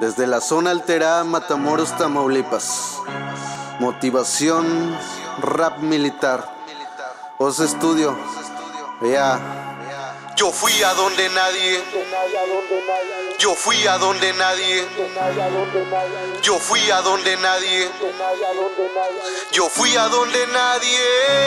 Desde la zona alterada, Matamoros, Tamaulipas. Motivación, rap militar. Os estudio, ya. Yo fui a donde nadie. Yo fui a donde nadie. Yo fui a donde nadie. Yo fui a donde nadie.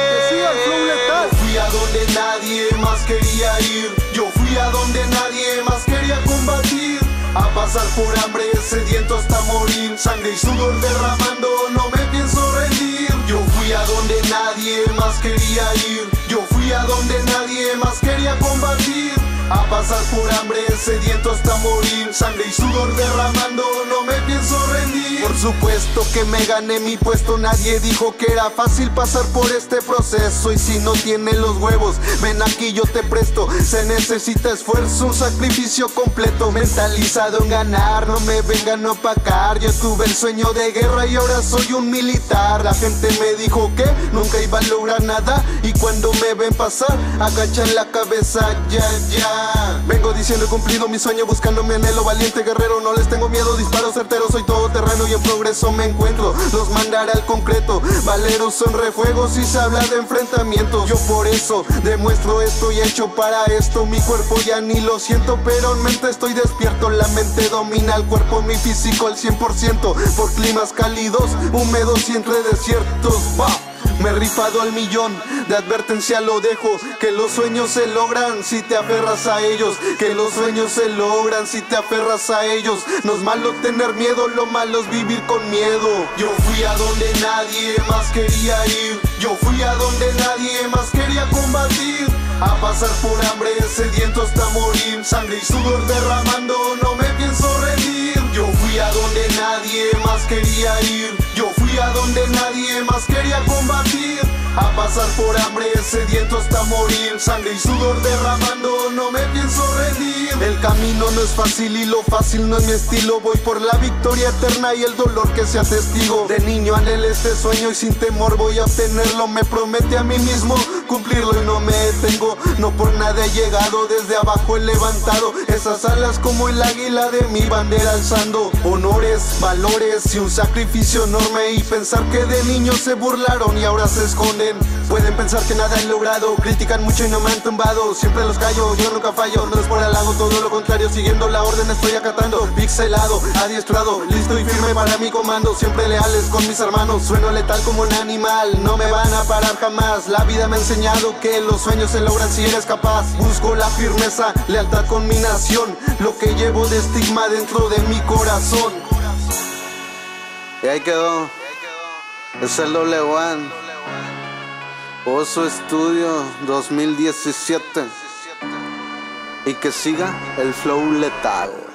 Yo fui a donde nadie más quería ir. Yo fui a donde nadie más quería combatir. A pasar por hambre, sediento hasta morir. Sangre y sudor derramando, no me pienso rendir. Yo fui a donde nadie más quería ir. Yo fui a donde nadie más quería combatir. A pasar por hambre, sediento hasta morir. Sangre y sudor derramando, no me pienso rendir. Por supuesto que me gané mi puesto. Nadie dijo que era fácil pasar por este proceso. Y si no tienes los huevos, ven aquí yo te presto. Se necesita esfuerzo, un sacrificio completo. Mentalizado en ganar, no me vengan a opacar. Yo tuve el sueño de guerra y ahora soy un militar. La gente me dijo que nunca iba a lograr nada. Y cuando me ven pasar, agachan la cabeza, ya. Vengo diciendo he cumplido mi sueño, buscando mi anhelo. Valiente guerrero, no les tengo miedo. Disparo certero, soy todoterreno y en progreso me encuentro. Los mandaré al concreto. Valeros son refuegos y se habla de enfrentamientos. Yo por eso demuestro estoy hecho para esto. Mi cuerpo ya ni lo siento, pero en mente estoy despierto. La mente domina el cuerpo, mi físico al 100%. Por climas cálidos, húmedos y entre desiertos. Me he rifado al millón, de advertencia lo dejo. Que los sueños se logran si te aferras a ellos. Que los sueños se logran si te aferras a ellos. No es malo tener miedo, lo malo es vivir con miedo. Yo fui a donde nadie más quería ir. Yo fui a donde nadie más quería combatir. A pasar por hambre, sediento hasta morir. Sangre y sudor derramando, no me pienso rendir. Yo fui a donde nadie más quería ir. Yo fui a donde nadie más quería combatir. A pasar por hambre, sediento hasta morir. Sangre y sudor derramando, no me pienso rendir. El camino no es fácil y lo fácil no es mi estilo. Voy por la victoria eterna y el dolor que sea testigo. De niño anhelé este sueño y sin temor voy a obtenerlo. Me prometí a mí mismo cumplirlo y no me detengo. No por nada he llegado, desde abajo he levantado esas alas como el águila de mi bandera alzando. Honores, valores y un sacrificio enorme. Y pensar que de niño se burlaron y ahora se esconden. Pueden pensar que nada he logrado, critican mucho y no me han tumbado. Siempre los callo, yo nunca fallo, no es por halago, todo lo contrario. Siguiendo la orden estoy acatando, pixelado, adiestrado, listo y firme para mi comando. Siempre leales con mis hermanos, sueno letal como un animal. No me van a parar jamás, la vida me ha enseñado que los sueños se logran si eres capaz. Busco la firmeza, lealtad con mi nación, lo que llevo de estigma dentro de mi corazón. Y ahí quedó, es el doble one. Oso Estudio 2017. Y que siga el flow letal.